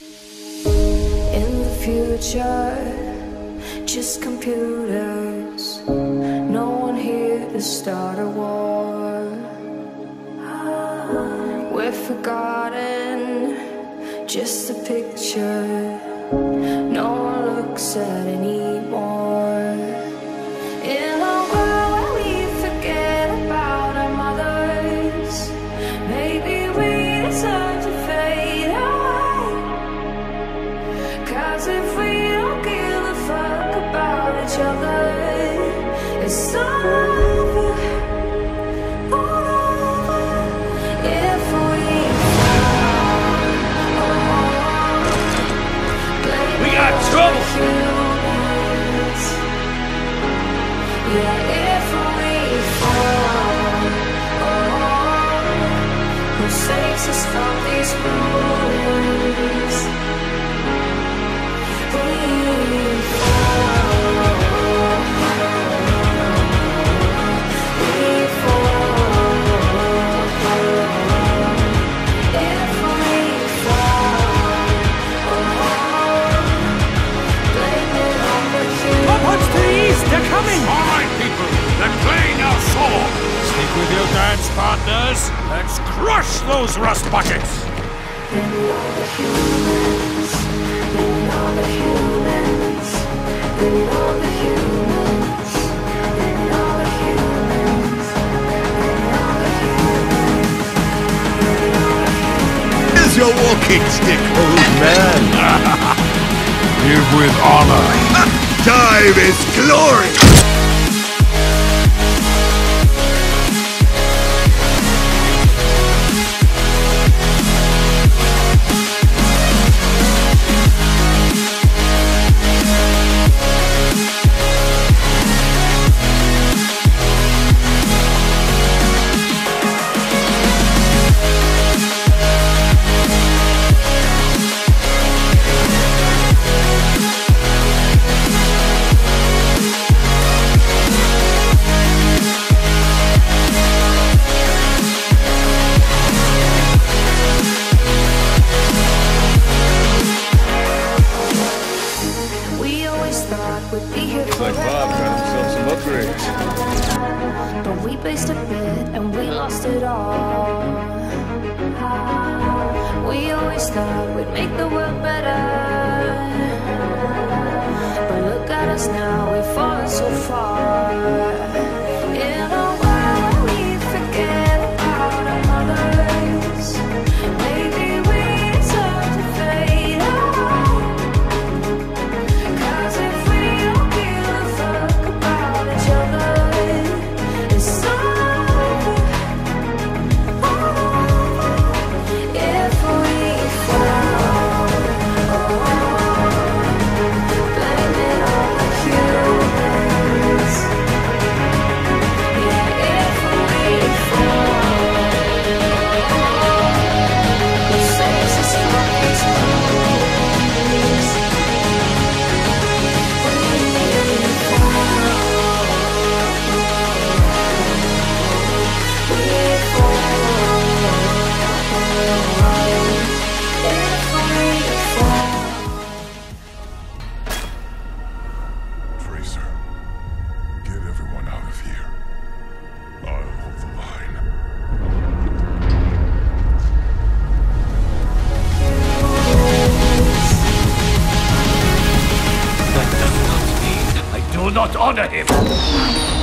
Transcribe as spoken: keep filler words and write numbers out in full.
In the future, just computers. No one here to start a war. We're forgotten, just a picture no one looks at anymore. In a world where we forget about our mothers, maybe we deserve to fade away. Cause if we don't give a fuck about each other, it's all over, all over. If we fall, oh, we got trouble. Humans. Yeah, if we fall, oh, who saves us from these ruins? We fall. They're coming! All right, people, they're playing our song. Stick with your dance partners. Let's crush those rust buckets. Bring all the humans. Bring all the humans. Bring all the humans. Bring all the humans. Bring all the humans. Bring all the humans. Here's your walking stick, old man. Live with honor. Time is glory! Like Bob got himself some upgrades. But we based a bit and we lost it all. We always thought we'd make the world better, but look at us now, we've fallen so far. In a world where we forget about our mothers, maybe we deserve to fade away. Cause if we don't give a fuck about each other, it's all over, all over. If we fall, oh, blame it on the humans. Yeah, if we fall, who saves us from these wounds? Tracer, get everyone out of here. I'll hold the line. That does not mean I do not honor him.